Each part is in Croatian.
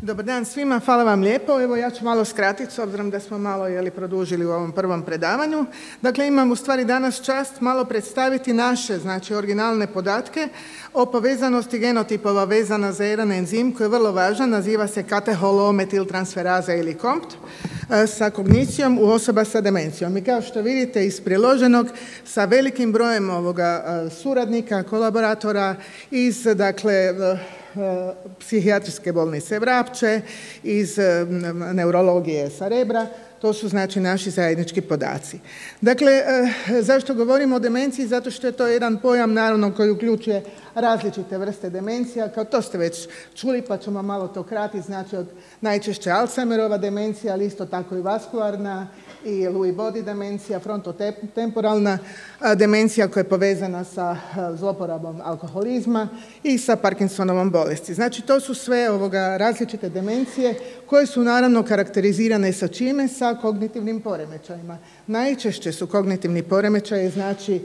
Dobar dan svima, hvala vam lijepo. Evo ja ću malo skratiti s obzirom da smo malo produžili u ovom prvom predavanju. Dakle, imam u stvari danas čast malo predstaviti naše, znači originalne podatke o povezanosti genotipova vezana za jedan enzim koji je vrlo važan, naziva se kateholometiltransferaza ili COMT, sa kognicijom u osoba sa demencijom. I kao što vidite iz priloženog, sa velikim brojem suradnika, kolaboratora iz, dakle, psihijatrijske bolnice Vrapče, iz neurologije sa Rebra, to su znači naši zajednički podaci. Dakle, zašto govorimo o demenciji? Zato što je to jedan pojam naravno koji uključuje različite vrste demencija, kao to ste već čuli pa ćemo malo to kratiti, znači od najčešće Alzheimerova demencija, ali isto tako i vaskularna i Lewy body demencija, frontotemporalna demencija koja je povezana sa zloporabom alkoholizma i sa Parkinsonovom bolesti. Znači to su sve različite demencije koje su naravno karakterizirane sa čime? Sa kognitivnim poremećajima. Najčešće su kognitivni poremećaji znači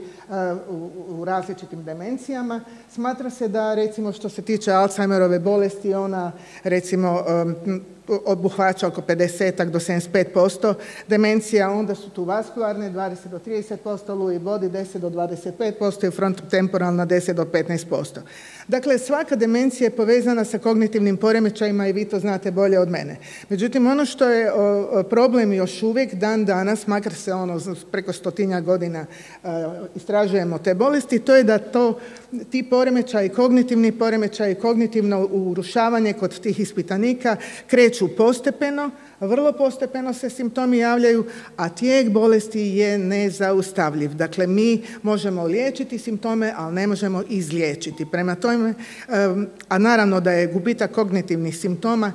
u različitim demencijama. Smatra se da recimo što se tiče Alzheimerove bolesti ona recimo obuhvaća oko 50 do 75% demencija, onda su tu vaskularne 20 do 30%, Lewy body 10 do 25% i frontotemporalna 10 do 15%. Dakle, svaka demencija je povezana sa kognitivnim poremećajima i vi to znate bolje od mene. Međutim, ono što je problem još uvijek dan danas, makar se preko 100 godina istražujemo te bolesti, to je da ti poremećaji, kognitivni poremećaji, kognitivno urušavanje kod tih ispitanika kreću postepeno, vrlo postepeno se simptomi javljaju, a tijek bolesti je nezaustavljiv. Dakle, mi možemo liječiti simptome, ali ne možemo izliječiti. Prema tome, a naravno da je gubitak kognitivnih simptoma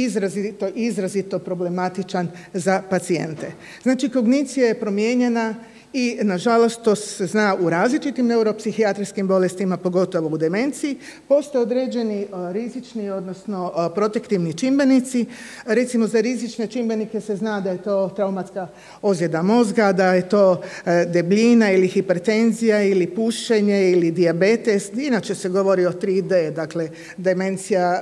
izrazito problematičan za pacijente. Znači, kognicija je promijenjena i nažalost to se zna u različitim neuropsihijatrijskim bolestima, pogotovo u demenciji. Postoje određeni rizični, odnosno protektivni čimbenici. Recimo za rizične čimbenike se zna da je to traumatska ozljeda mozga, da je to debljina ili hipertenzija ili pušenje ili dijabetes. Inače se govori o 3D, dakle demencija,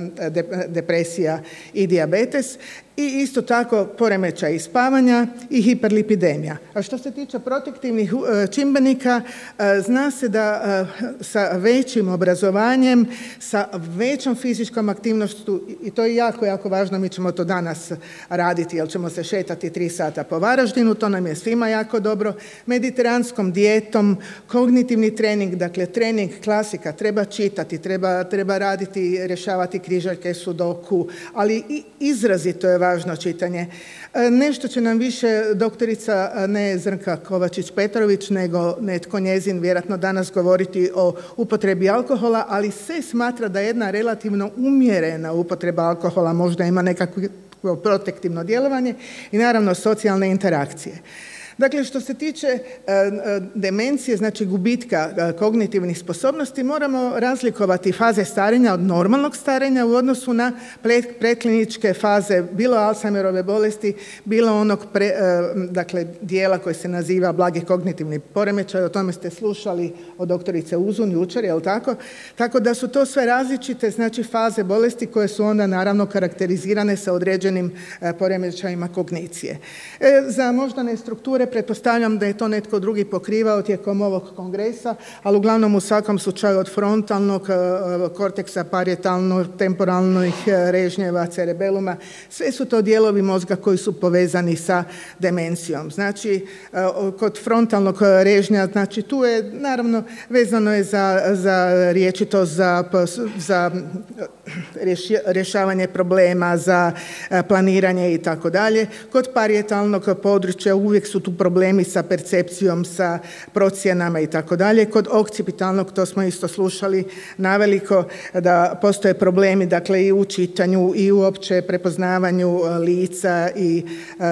depresija i dijabetes. I isto tako poremećaj spavanja i hiperlipidemija. A što se tiče protektivnih čimbenika, zna se da sa većim obrazovanjem, sa većom fizičkom aktivnošću, i to je jako, jako važno, mi ćemo to danas raditi, jer ćemo se šetati 3 sata po Varaždinu, to nam je svima jako dobro, mediteranskom dijetom, kognitivni trening, dakle trening klasika, treba čitati, treba raditi, rješavati križaljke, sudoku, ali i izrazito je važno čitanje. Nešto će nam više doktorica ne Zrnka Kovačić-Petrović, nego netko njezin vjerojatno danas govoriti o upotrebi alkohola, ali se smatra da jedna relativno umjerena upotreba alkohola možda ima nekakvo protektivno djelovanje i naravno socijalne interakcije. Dakle, što se tiče demencije, znači gubitka kognitivnih sposobnosti, moramo razlikovati faze starenja od normalnog starenja u odnosu na predkliničke faze, bilo Alzheimerove bolesti, bilo onog dijela koji se naziva blagi kognitivni poremećaj, o tome ste slušali od doktorice Uzun jučer, je li tako? Tako da su to sve različite, znači faze bolesti koje su onda naravno karakterizirane sa određenim poremećajima kognicije. Za moždane strukture pretpostavljam da je to netko drugi pokrivao tijekom ovog kongresa, ali uglavnom u svakom slučaju od frontalnog korteksa, parietalnog, temporalnih režnjeva, cerebeluma, sve su to dijelovi mozga koji su povezani sa demencijom. Znači, kod frontalnog režnja, znači tu je naravno vezano je za riječitost, za rješavanje problema, za planiranje i tako dalje. Kod parietalnog područja uvijek su tu problemi sa percepcijom, sa procjenama i tako dalje. Kod okcipitalnog, to smo isto slušali naveliko, da postoje problemi, dakle i u čitanju i uopće prepoznavanju lica i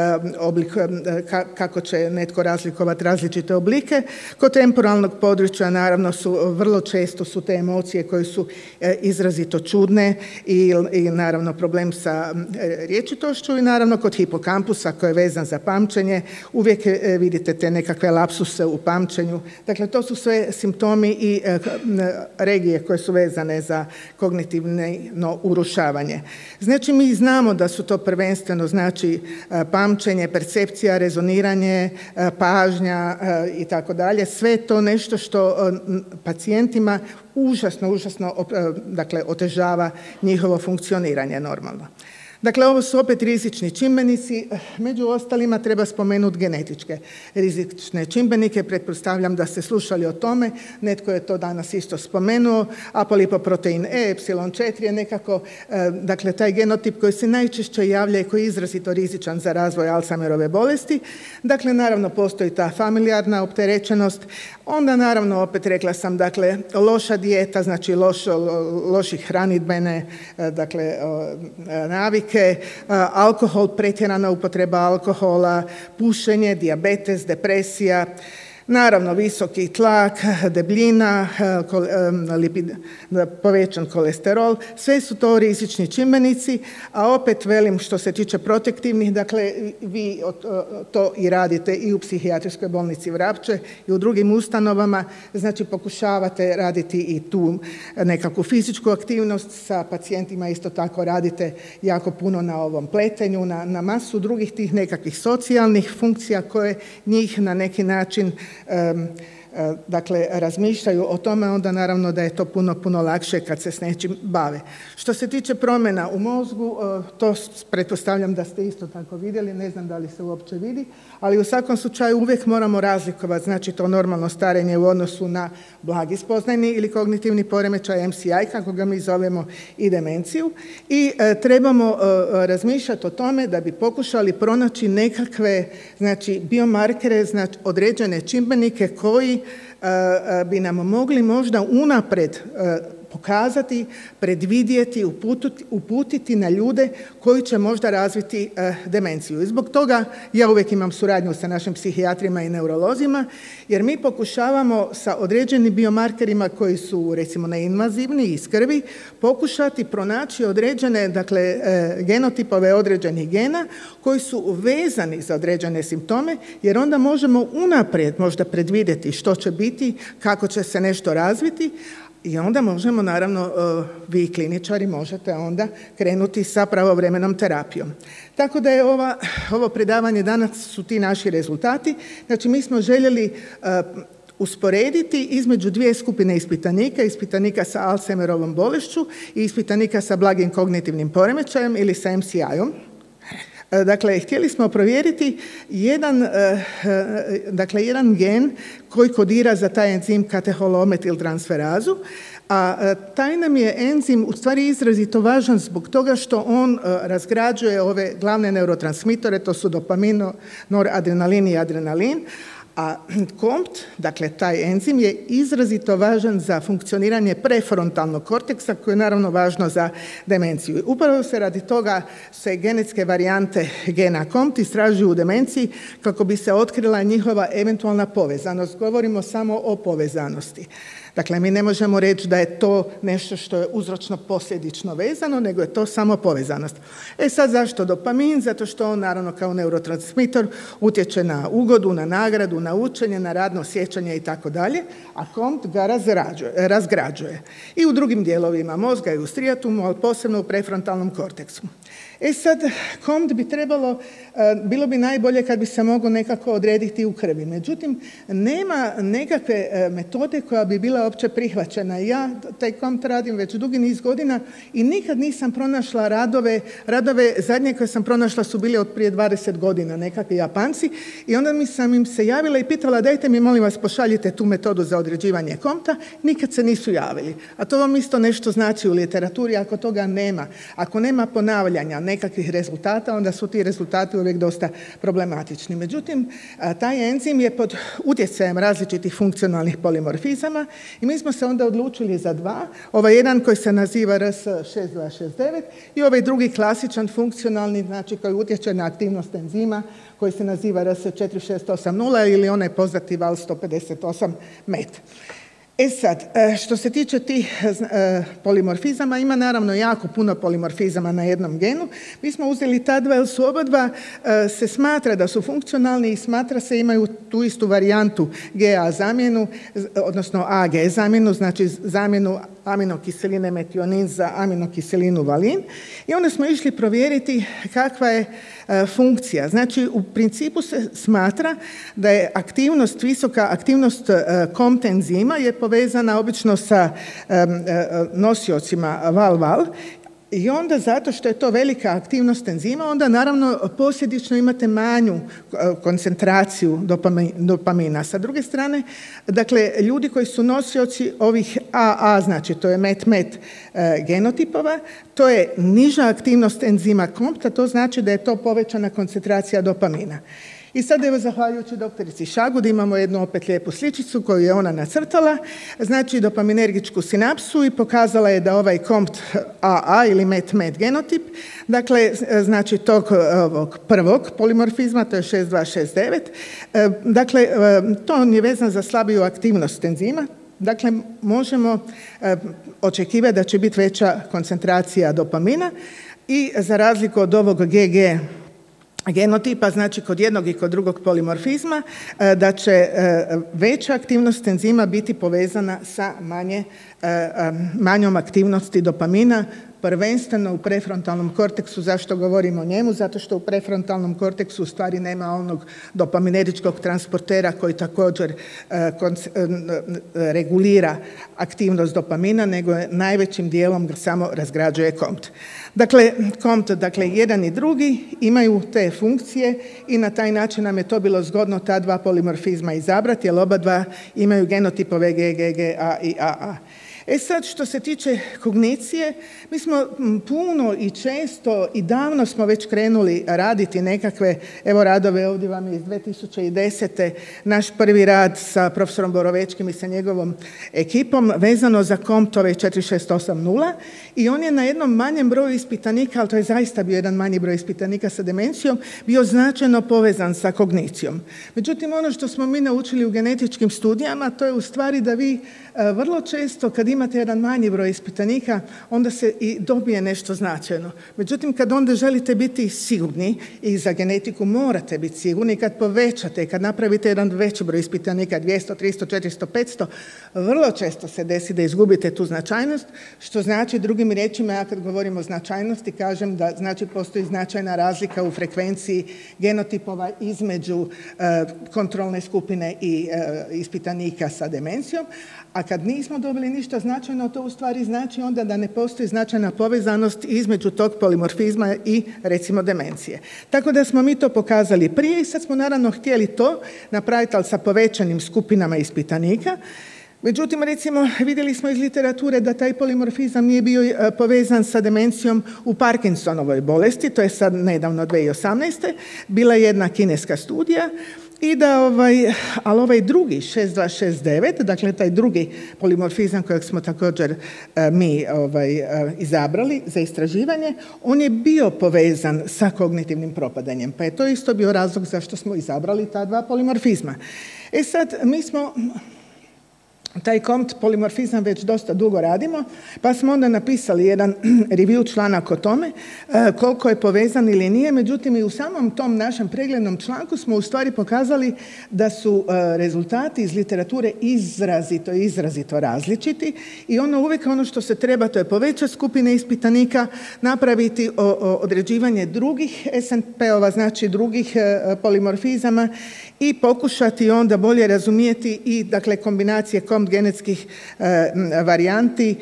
kako će netko razlikovati različite oblike. Kod temporalnog područja naravno vrlo često su te emocije koje su izrazito čudne i naravno problem sa rječitošću i naravno kod hipokampusa koji je vezan za pamćenje uvijek ovdje vidite te nekakve lapsuse u pamćenju. Dakle, to su sve simptomi i regije koje su vezane za kognitivno urušavanje. Znači, mi znamo da su to prvenstveno znači pamćenje, percepcija, rezoniranje, pažnja i tako dalje. Sve to nešto što pacijentima užasno dakle, otežava njihovo funkcioniranje normalno. Dakle, ovo su opet rizični čimbenici, među ostalima treba spomenuti genetičke rizične čimbenike, pretpostavljam da ste slušali o tome, netko je to danas isto spomenuo, apolipoprotein E, epsilon 4 je nekako, dakle, taj genotip koji se najčešće javlja i koji je izrazito rizičan za razvoj Alzheimerove bolesti. Dakle, naravno, postoji ta familijarna opterećenost, onda naravno, opet rekla sam, dakle, loša dijeta, znači loši hranidbene, dakle, navike, alkohol, pretjerana upotreba alkohola, pušenje, dijabetes, depresija, naravno visoki tlak, debljina, povećan kolesterol, sve su to rizični čimbenici, a opet velim što se tiče protektivnih, dakle vi to i radite i u psihijatrijskoj bolnici Vrapče i u drugim ustanovama, znači pokušavate raditi i tu nekakvu fizičku aktivnost sa pacijentima, isto tako radite jako puno na ovom pletenju, na masu drugih tih nekakvih socijalnih funkcija koje njih na neki način dakle, razmišljaju o tome, onda naravno da je to puno lakše kad se s nečim bave. Što se tiče promjena u mozgu, to pretpostavljam da ste isto tako vidjeli, ne znam da li se uopće vidi, ali u svakom slučaju uvijek moramo razlikovati, znači to normalno starenje u odnosu na blagi spoznajni ili kognitivni poremećaj MCI, kako ga mi zovemo, i demenciju. I trebamo razmišljati o tome da bi pokušali pronaći nekakve, znači, biomarkere, znači određene čimbenike koji bi nam mogli možda unaprijed pokazati, predvidjeti, uputiti na ljude koji će možda razviti demenciju. I zbog toga ja uvijek imam suradnju sa našim psihijatrima i neurolozima, jer mi pokušavamo sa određenim biomarkerima koji su recimo neinvazivni iz krvi, pokušati pronaći određene, dakle, genotipove određenih gena koji su vezani za određene simptome, jer onda možemo unaprijed možda predvidjeti što će biti, kako će se nešto razviti, i onda možemo, naravno, vi kliničari možete onda krenuti sa pravovremenom terapijom. Tako da je ovo predavanje danas su ti naši rezultati. Znači, mi smo željeli usporediti između dvije skupine ispitanika sa Alzheimerovom bolešću i ispitanika sa blagim kognitivnim poremećajem ili sa MCI-om. Dakle, htjeli smo provjeriti jedan gen koji kodira za taj enzim kateholometiltransferazu, a taj nam je enzim u stvari izrazito važan zbog toga što on razgrađuje ove glavne neurotransmitore, to su dopamin, noradrenalin i adrenalin, a COMT, dakle taj enzim, je izrazito važan za funkcioniranje prefrontalnog korteksa, koje je naravno važno za demenciju. Upravo se radi toga se genetske varijante gena COMT istražuju u demenciji kako bi se otkrila njihova eventualna povezanost. Govorimo samo o povezanosti. Dakle, mi ne možemo reći da je to nešto što je uzročno posljedično vezano, nego je to samo povezanost. Sad zašto dopamin? Zato što on, naravno, kao neurotransmitor utječe na ugodu, na nagradu, na učenje, na radno sjećanje i tako dalje, a COMT ga razgrađuje. I u drugim dijelovima mozga i u striatumu, ali posebno u prefrontalnom korteksu. Sad, COMT bi bilo bi najbolje kad bi se moglo nekako odrediti u krvi. Međutim, nema nekakve metode koja bi bila opće prihvaćena. Ja taj COMT radim već dugi niz godina i nikad nisam pronašla radove, zadnje koje sam pronašla su bile od prije 20 godina, nekakvi Japanci, i onda sam im se javila i pitala, dajte mi, molim vas, pošaljite tu metodu za određivanje COMT-a, nikad se nisu javili. A to vam isto nešto znači u literaturi, ako toga nema. Ako nema ponavljanja nekakvih rezultata, onda su ti rezultati uvijek dosta problematični. Međutim, taj enzim je pod utjecajem različitih funkcionalnih polimorfizama i mi smo se onda odlučili za dva. Ovaj jedan koji se naziva RS6269 i ovaj drugi klasičan funkcionalni, znači koji utječe na aktivnost enzima, koji se naziva RS4680 ili onaj poznati val 158 MET. Sad, što se tiče tih polimorfizama, ima naravno jako puno polimorfizama na jednom genu. Mi smo uzeli ta dva, jer su oba dva se smatra da su funkcionalni i smatra se imaju tu istu varijantu GA zamjenu, odnosno AG zamjenu, znači zamjenu aminokiseline metionin za aminokiselinu valin. I onda smo išli provjeriti kakva je funkcija. Znači, u principu se smatra da je visoka aktivnost COMT enzima je povezana obično sa nosiocima val-val. I onda, zato što je to velika aktivnost enzima, onda naravno posljedično imate manju koncentraciju dopamina. Sa druge strane, dakle, ljudi koji su nosioci ovih AA, znači to je MET-MET genotipova, to je niža aktivnost enzima COMT, a to znači da je to povećana koncentracija dopamina. I sad evo, zahvaljujući doktorici Šagud, imamo jednu opet lijepu sličicu koju je ona nacrtala, znači dopaminergičku sinapsu, i pokazala je da ovaj COMT AA ili MET-MET genotip, dakle, znači tog ovog prvog polimorfizma, to je 6269, dakle, to on je vezan za slabiju aktivnost enzima. Dakle, možemo očekivati da će biti veća koncentracija dopamina i za razliku od ovog GG genotipa, znači kod jednog i kod drugog polimorfizma, da će veća aktivnost enzima biti povezana sa manjom aktivnosti dopamina, prvenstveno u prefrontalnom korteksu. Zašto govorimo o njemu? Zato što u prefrontalnom korteksu u stvari nema onog dopamineričkog transportera koji također regulira aktivnost dopamina, nego je najvećim dijelom samo razgrađuje COMT. Dakle, COMT, dakle, jedan i drugi imaju te funkcije i na taj način nam je to bilo zgodno ta dva polimorfizma izabrati, jer oba dva imaju genotipove GGA i AA. Sad, što se tiče kognicije, mi smo puno i često i davno smo već krenuli raditi nekakve, evo radove, ovdje vam je iz 2010. naš prvi rad sa profesorom Borovečkim i sa njegovom ekipom vezano za COMT-ove 4680 i on je na jednom manjem broju ispitanika, ali to je zaista bio jedan manji broj ispitanika sa demencijom, bio značajno povezan sa kognicijom. Međutim, ono što smo mi naučili u genetičkim studijama, to je u stvari da vi vrlo često kad imate jedan manji broj ispitanika, onda se i dobije nešto značajno. Međutim, kad onda želite biti sigurni, i za genetiku morate biti sigurni, kad povećate, kad napravite jedan veći broj ispitanika, 200, 300, 400, 500, vrlo često se desi da izgubite tu značajnost, što znači, drugim riječima, ja kad govorim o značajnosti, kažem da znači postoji značajna razlika u frekvenciji genotipova između kontrolne skupine i ispitanika sa demencijom, a kad nismo dobili ništa značajno, to u stvari znači onda da ne postoji značajna povezanost između tog polimorfizma i, recimo, demencije. Tako da smo mi to pokazali prije i sad smo naravno htjeli to napraviti, ali sa povećanim skupinama ispitanika. Međutim, recimo, vidjeli smo iz literature da taj polimorfizam nije bio povezan sa demencijom u Parkinsonovoj bolesti, to je sad nedavno 2018. Bila je jedna kineska studija, i da ali ovaj drugi 6269, dakle taj drugi polimorfizam kojeg smo također mi izabrali za istraživanje, on je bio povezan sa kognitivnim propadanjem, pa je to isto bio razlog zašto smo izabrali ta dva polimorfizma. Sad, mi smo taj COMT polimorfizam već dosta dugo radimo, pa smo onda napisali jedan review članak o tome koliko je povezan ili nije. Međutim, i u samom tom našem preglednom članku smo u stvari pokazali da su rezultati iz literature izrazito različiti i uvijek ono što se treba, to je povećati skupine ispitanika, napraviti određivanje drugih SNP-ova, znači drugih polimorfizama, i pokušati onda bolje razumijeti i, dakle, kombinacije COMT genetskih varijanti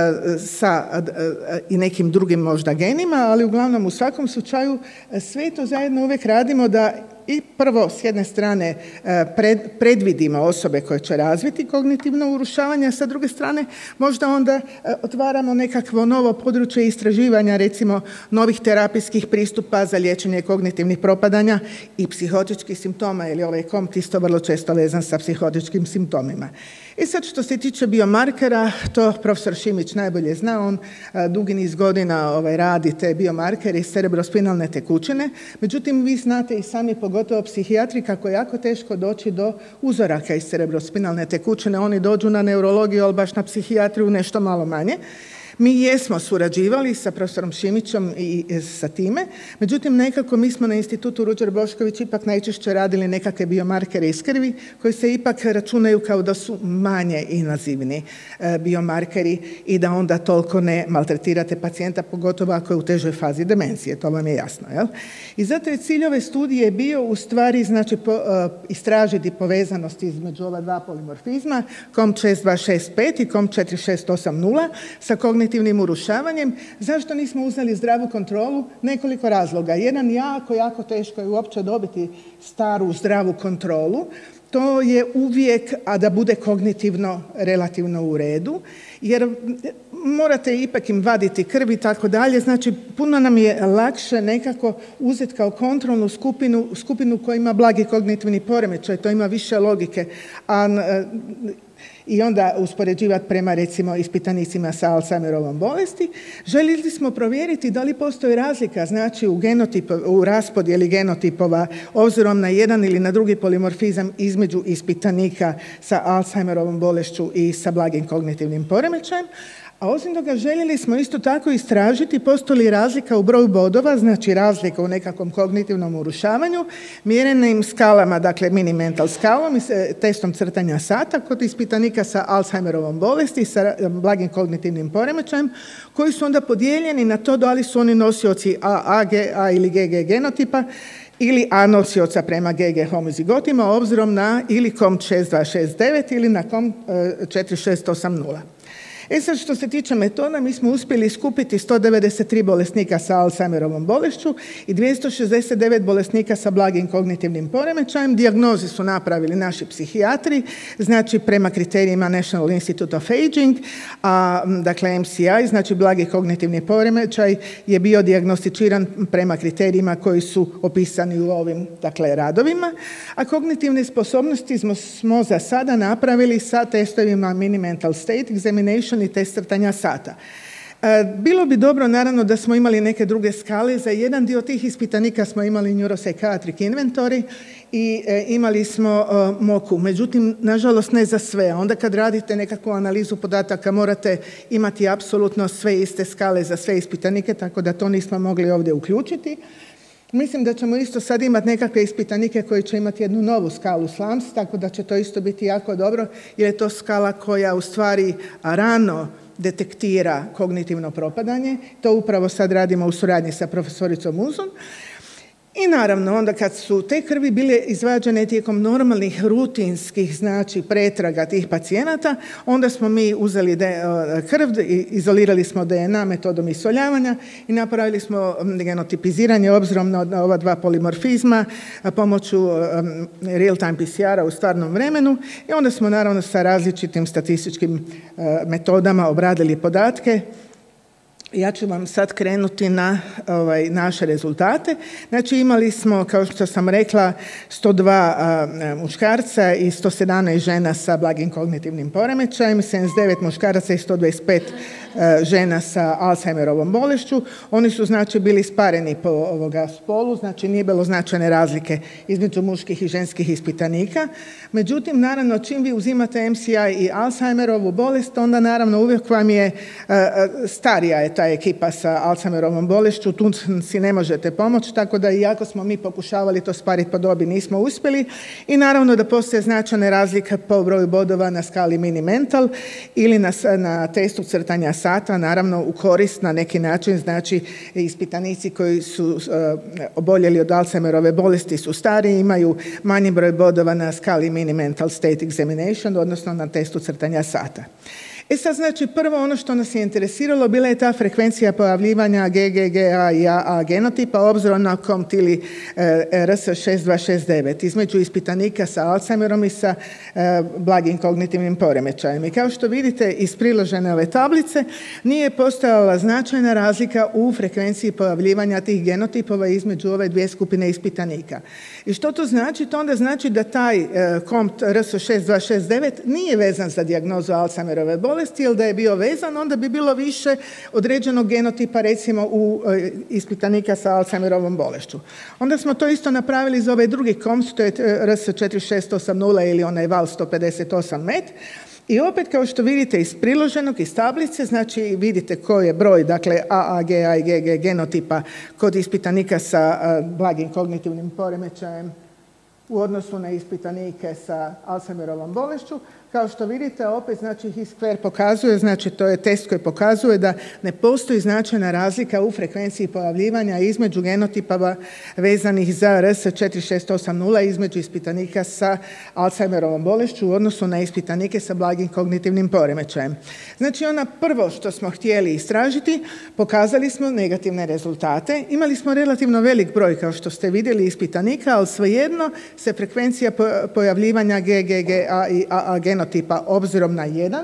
sa i nekim drugim možda genima, ali uglavnom u svakom slučaju sve to zajedno uvijek radimo da i prvo s jedne strane predvidimo osobe koje će razviti kognitivno urušavanje, a sa druge strane možda onda otvaramo nekakvo novo područje istraživanja, recimo novih terapijskih pristupa za liječenje kognitivnih propadanja i psihotičkih simptoma, jer je ovaj COMT isto vrlo često vezan sa psihotičkim simptomima. I sad, što se tiče biomarkera, to profesor Šimić najbolje zna, on dugi niz godina radi te biomarkere iz cerebrospinalne tekućine. Međutim, vi znate i sami, pogotovo pogotovo psihijatri, kako je jako teško doći do uzoraka iz cerebrospinalne tekućine. Oni dođu na neurologiju, ali baš na psihijatriju nešto malo manje. Mi jesmo surađivali sa profesorom Šimićom i sa time, međutim nekako mi smo na institutu Ruđer Bošković ipak najčešće radili nekakve biomarkere iz krvi koji se ipak računaju kao da su manje invazivni biomarkeri i da onda toliko ne maltretirate pacijenta, pogotovo ako je u težoj fazi demencije, to vam je jasno. Jel? I zato je cilj ove studije bio u stvari istražiti povezanost između ova dva polimorfizma, COMP6265 i COMP4680 sa kognitivnim urušavanjem. Zašto nismo uzeli zdravu kontrolu? Nekoliko razloga. Jedan, jako teško je uopće dobiti staru zdravu kontrolu. To je uvijek, a da bude kognitivno relativno u redu, jer morate ipak im vaditi krv i tako dalje. Znači, puno nam je lakše nekako uzeti kao kontrolnu skupinu koja ima blagi kognitivni poremećaj, to ima više logike, i onda uspoređivati prema recimo ispitanicima sa Alzheimerovom bolesti. Željeli smo provjeriti da li postoji razlika, znači u raspodjeli genotipova obzirom na jedan ili na drugi polimorfizam između ispitanika sa Alzheimerovom bolešću i sa blagim kognitivnim poremećajem. A osim toga željeli smo isto tako istražiti postoji li razlika u broju bodova, znači razlika u nekakvom kognitivnom urušavanju, mjerenim skalama, dakle mini mental skalom i testom crtanja sata kod ispitanika sa Alzheimerovom bolesti, sa blagim kognitivnim poremećajem, koji su onda podijeljeni na to da li su oni nosioci A ili GG genotipa ili A nosioca prema GG homozigotima, obzirom na ili COMP6269 ili na COMP4680. Sad što se tiče metoda, mi smo uspjeli skupiti 193 bolesnika sa Alzheimerovom bolešću i 269 bolesnika sa blagim kognitivnim poremećajem. Dijagnoze su napravili naši psihijatri, znači prema kriterijima National Institute of Aging, dakle MCI, znači blagi kognitivni poremećaj je bio dijagnosticiran prema kriterijima koji su opisani u ovim radovima, a kognitivne sposobnosti smo za sada napravili sa testovima Mini Mental State Examination i test crtanja sata. Bilo bi dobro naravno da smo imali neke druge skale. Za jedan dio tih ispitanika smo imali Neuropsychiatric Inventory i imali smo MOKU. Međutim, nažalost ne za sve. Onda kad radite nekakvu analizu podataka morate imati apsolutno sve iste skale za sve ispitanike, tako da to nismo mogli ovdje uključiti. Mislim da ćemo isto sad imati nekakve ispitanike koji će imati jednu novu skalu SLAMS, tako da će to isto biti jako dobro, jer je to skala koja u stvari rano detektira kognitivno propadanje. To upravo sad radimo u suradnji sa profesoricom Uzun. I naravno, onda kad su te krvi bile izvađene tijekom normalnih rutinskih, znači pretraga tih pacijenata, onda smo mi uzeli krv, izolirali smo DNA metodom isoljavanja i napravili smo genotipiziranje obzirom na ova dva polimorfizma pomoću real-time PCR-a u stvarnom vremenu i onda smo naravno sa različitim statističkim metodama obradili podatke. Ja ću vam sad krenuti na naše rezultate. Znači imali smo, kao što sam rekla, 102 muškarca i 117 žena sa blagim kognitivnim poremećajem, 79 muškaraca i 125 žena sa Alzheimerovom bolešću. Oni su znači bili spareni po spolu, znači nije bilo značajne razlike između muških i ženskih ispitanika. Međutim, naravno, čim vi uzimate MCI i Alzheimerovu bolest, onda naravno uvijek vam je starija je ta ekipa sa Alzheimerovom bolešću, tu si ne možete pomoći, tako da iako smo mi pokušavali to spariti po dobi, nismo uspjeli. I naravno da postoje značajne razlike po broju bodova na skali Mini Mental ili na testu crtanja sata, naravno u korist na neki način, znači ispitanici koji su oboljeli od Alzheimerove bolesti su stariji, imaju manji broj bodova na skali Mini Mental State Examination, odnosno na testu crtanja sata. Sad znači prvo ono što nas je interesiralo bila je ta frekvencija pojavljivanja GGGA i AA genotipa obzirom na COMT ili RS6269 između ispitanika sa Alzheimerom i sa blagim kognitivnim poremećajem. I kao što vidite iz priložene ove tablice nije postojala značajna razlika u frekvenciji pojavljivanja tih genotipova između ove dvije skupine ispitanika. I što to znači? To onda znači da taj COMT RS6269 nije vezan za dijagnozu Alzheimerove bolesti, bolesti, jer da je bio vezan, onda bi bilo više određenog genotipa, recimo u ispitanika sa Alzheimerovom bolešću. Onda smo to isto napravili za ovaj drugi COMT, to je RS4680 ili onaj VAL 158MET. I opet, kao što vidite iz priloženog, iz tablice, znači vidite koji je broj, dakle AA, GA i GG genotipa kod ispitanika sa blagim kognitivnim poremećajem u odnosu na ispitanike sa Alzheimerovom bolešću. Kao što vidite, opet znači H-square pokazuje, znači to je test koji pokazuje da ne postoji značajna razlika u frekvenciji pojavljivanja između genotipava vezanih za RS4680 između ispitanika sa Alzheimerovom bolešću u odnosu na ispitanike sa blagim kognitivnim poremećajem. Znači ono prvo što smo htjeli istražiti, pokazali smo negativne rezultate. Imali smo relativno velik broj, kao što ste vidjeli, ispitanika, ali svejedno se frekvencija pojavljivanja GGGA i AA genotipa obzirom na jedan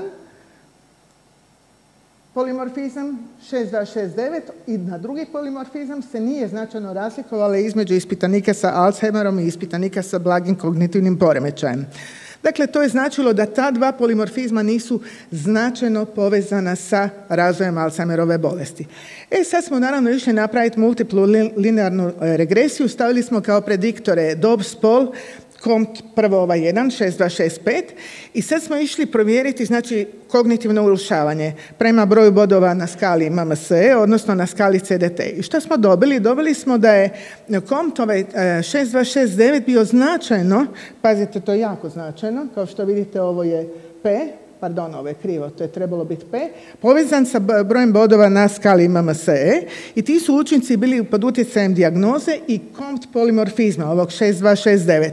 polimorfizam 6269 i na drugi polimorfizam se nije značajno razlikovala između ispitanika sa Alzheimerom i ispitanika sa blagim kognitivnim poremećajem. Dakle, to je značilo da ta dva polimorfizma nisu značajno povezana sa razvojem Alzheimerove bolesti. Sad smo naravno išli napraviti multiplu linearnu regresiju, stavili smo kao prediktore dob, spol, COMT prvo ovaj 1, 6265 i sad smo išli provjeriti znači kognitivno urušavanje prema broju bodova na skali MMSE, odnosno na skali CDT. I što smo dobili? Dobili smo da je COMT ovaj 6269 bio značajno, pazite to je jako značajno, kao što vidite ovo je P, pardon, ovo je krivo, to je trebalo biti P, povezan sa brojem bodova na skali MMSE i ti su učinci bili pod utjecajem dijagnoze i COMT polimorfizma, ovog 6269,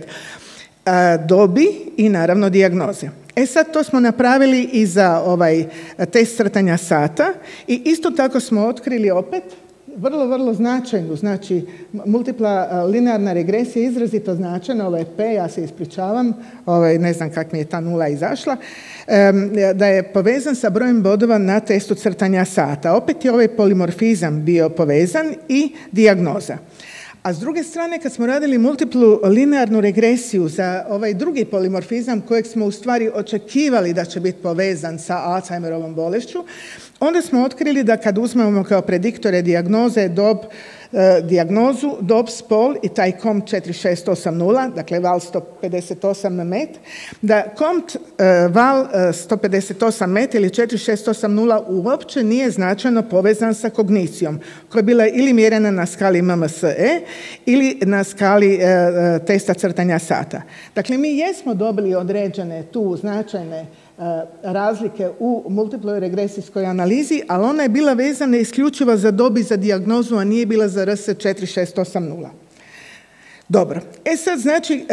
dobi i naravno dijagnoze. Sad to smo napravili i za ovaj test crtanja sata i isto tako smo otkrili opet vrlo značajnu, znači multipla linearna regresija je izrazito značajna, ovo je P, ja se ispričavam, ne znam kak mi je ta nula izašla, da je povezan sa brojem bodova na testu crtanja sata. Opet je ovaj polimorfizam bio povezan i dijagnoza. A s druge strane, kad smo radili multiplu linearnu regresiju za ovaj drugi polimorfizam kojeg smo u stvari očekivali da će biti povezan sa Alzheimerovom bolešću, onda smo otkrili da kad uzmemo kao prediktore dijagnoze dijagnozu, dob, spol i taj COMT 4680, dakle VAL 158 MET, da COMT VAL 158 MET ili 4680 uopće nije značajno povezan sa kognicijom, koja je bila ili mjerena na skali MMSE ili na skali testa crtanja sata. Dakle, mi jesmo dobili određene tu značajne razlike u multiploj regresijskoj analizi, ali ona je bila vezana isključivo za dob i za dijagnozu, a nije bila za RS4680. Dobro, sad znači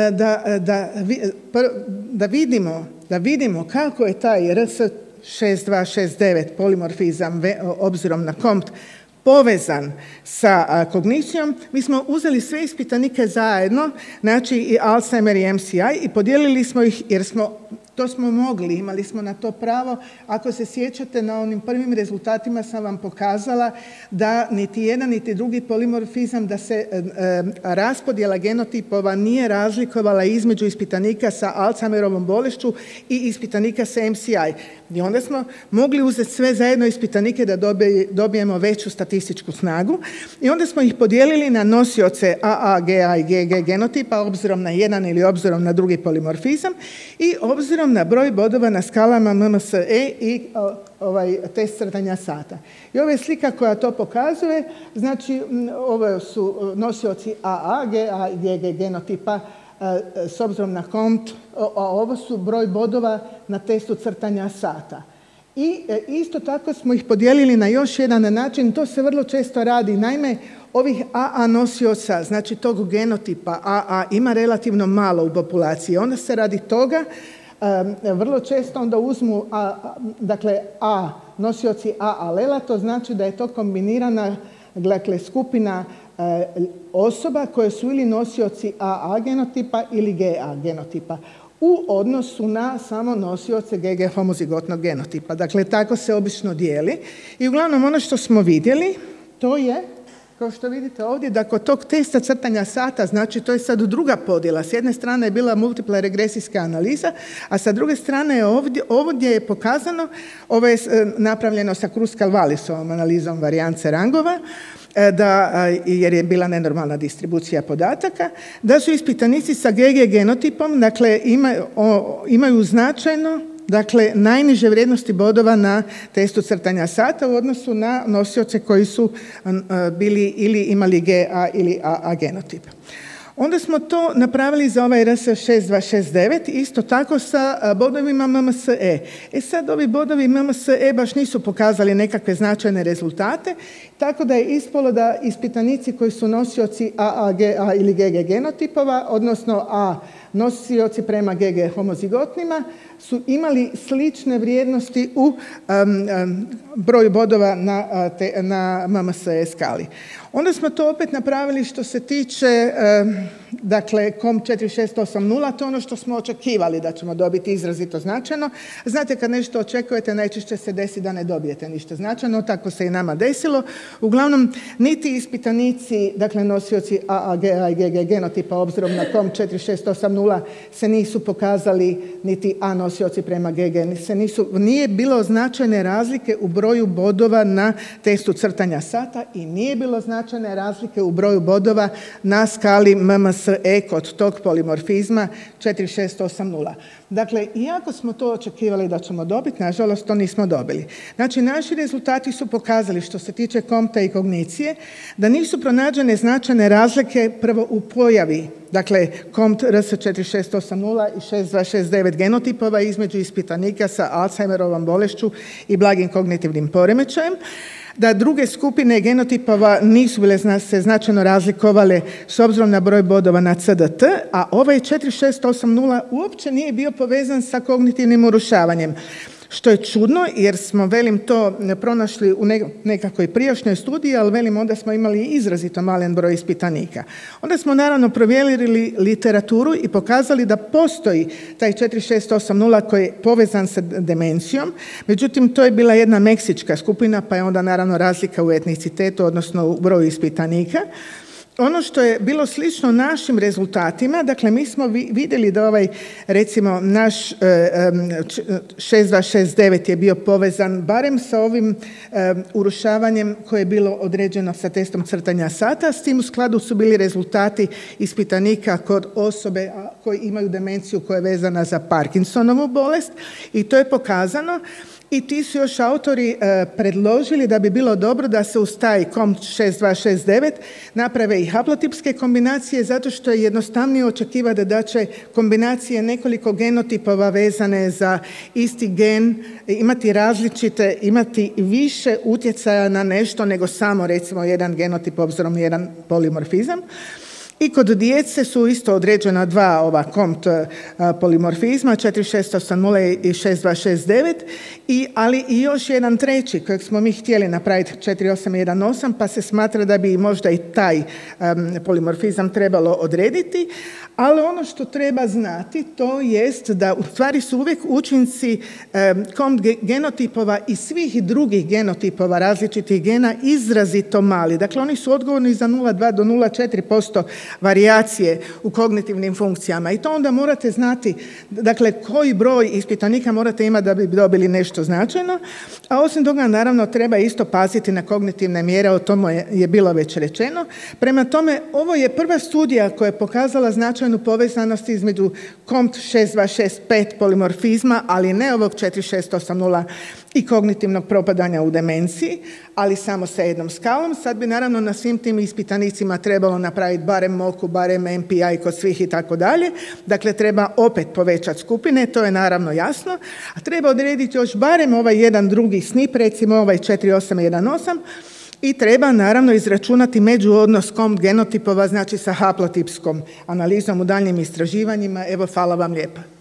da vidimo kako je taj RS6269 polimorfizam obzirom na COMT povezan sa kognicijom. Mi smo uzeli sve ispitanike zajedno, znači i Alzheimer i MCI, i podijelili smo ih jer to smo mogli, imali smo na to pravo. Ako se sjećate, na onim prvim rezultatima sam vam pokazala da niti jedan niti drugi polimorfizam, da se raspodjela genotipova nije razlikovala između ispitanika sa Alzheimerovom bolešću i ispitanika sa MCI. I onda smo mogli uzeti sve zajedno ispitanike da dobijemo veću statističku snagu i onda smo ih podijelili na nosioce AA, GA i GG genotipa obzirom na jedan ili obzirom na drugi polimorfizam i obzirom na broj bodova na skalama MMSE i test crtanja sata. I ovo je slika koja to pokazuje, znači ovo su nosioci AA, GA i GG genotipa s obzirom na COMT, a ovo su broj bodova na testu crtanja sata. I isto tako smo ih podijelili na još jedan način, to se vrlo često radi, naime ovih AA nosioca, znači tog genotipa AA ima relativno malo u populaciji, onda se radi toga vrlo često onda uzmu dakle A, nosioci A alela, to znači da je to kombinirana dakle, skupina osoba koje su ili nosioci AA genotipa ili GA genotipa u odnosu na samo nosioce GG homozigotnog genotipa. Dakle, tako se obično dijeli. I uglavnom ono što smo vidjeli, to je kao što vidite ovdje, da kod tog testa crtanja sata, znači to je sad druga podjela. S jedne strane je bila multipla regresijska analiza, a sa druge strane je ovdje je pokazano, ovo je napravljeno sa Kruskal-Wallisovom analizom varijance rangova, jer je bila nenormalna distribucija podataka, da su ispitanici sa GG genotipom, dakle imaju značajno, dakle najniže vrijednosti bodova na testu crtanja sata u odnosu na nosioce koji su bili ili imali GA ili AA genotip. Onda smo to napravili za ovaj RS6269, isto tako sa bodovima MMSE. Sad ovi bodovi MMSE baš nisu pokazali nekakve značajne rezultate, tako da je ispalo da ispitanici koji su nosioci AA, GA ili GG genotipova, odnosno A nosioci prema GG homozigotnima, su imali slične vrijednosti u broju bodova na MMSE skali. Onda smo to opet napravili što se tiče dakle COMP4680, to je ono što smo očekivali da ćemo dobiti izrazito značajno. Znate, kad nešto očekujete, najčešće se desi da ne dobijete ništa značajno, tako se i nama desilo. Uglavnom, niti ispitanici, dakle nosioci AA, GA i GG genotipa obzirom na COMP4680 se nisu pokazali, niti A nosioci prema GG, nije bilo značajne razlike u broju bodova na testu crtanja sata i nije bilo značajne razlike u broju bodova na skali MMSE kod tog polimorfizma 4680. Dakle, iako smo to očekivali da ćemo dobiti, nažalost to nismo dobili. Znači, naši rezultati su pokazali, što se tiče kompta i kognicije, da nisu pronađene značajne razlike prvo u pojavi, dakle, kompt RS4680 i 6269 genotipova između ispitanika sa Alzheimerovom bolešću i blagim kognitivnim poremećajem, da druge skupine genotipova nisu bile se značajno razlikovale s obzirom na broj bodova na CDT, a ovaj 4680 uopće nije bio povezan sa kognitivnim urušavanjem. Što je čudno, jer smo, velim, to pronašli u nekakvoj prijašnjoj studiji, ali velim, onda smo imali izrazito malen broj ispitanika. Onda smo naravno provjerili literaturu i pokazali da postoji taj 4680 koji je povezan sa demencijom, međutim, to je bila jedna meksička skupina, pa je onda naravno razlika u etnicitetu, odnosno u broju ispitanika. Ono što je bilo slično našim rezultatima, dakle mi smo vidjeli da recimo naš 6269 je bio povezan barem sa ovim urušavanjem koje je bilo određeno sa testom crtanja sata, s tim u skladu su bili rezultati ispitanika kod osobe koji imaju demenciju koja je vezana za Parkinsonovu bolest i to je pokazano. I ti su još autori predložili da bi bilo dobro da se uz taj COMP6269 naprave i haplotipske kombinacije, zato što je jednostavnije očekivati da će kombinacije nekoliko genotipova vezane za isti gen imati više utjecaja na nešto nego samo recimo jedan genotip obzirom jedan polimorfizam. I kod djece su isto određena dva ova kompt polimorfizma, 4680 i 6269, ali i još jedan treći kojeg smo mi htjeli napraviti 4818, pa se smatra da bi možda i taj polimorfizam trebalo odrediti, ali ono što treba znati to jest da u stvari su uvijek učinci kompt genotipova i svih drugih genotipova različitih gena izrazito mali. Dakle, oni su odgovorni za 0,2 do 0,4% varijacije u kognitivnim funkcijama i to onda morate znati, dakle, koji broj ispitanika morate imati da bi dobili nešto značajno, a osim toga naravno treba isto paziti na kognitivne mjere, o tome je bilo već rečeno. Prema tome, ovo je prva studija koja je pokazala značajnu povezanost između COMP6265 polimorfizma, ali ne ovog 4680 i kognitivnog propadanja u demenciji, ali samo sa jednom skalom. Sad bi naravno na svim tim ispitanicima trebalo napraviti barem MOKU, barem MPI kod svih i tako dalje. Dakle, treba opet povećati skupine, to je naravno jasno, a treba odrediti još barem ovaj jedan drugi SNP, recimo ovaj 4818, i treba naravno izračunati međuodnos kompt genotipova, znači sa haplotipskom analizom u daljnjim istraživanjima. Evo, hvala vam lijepa.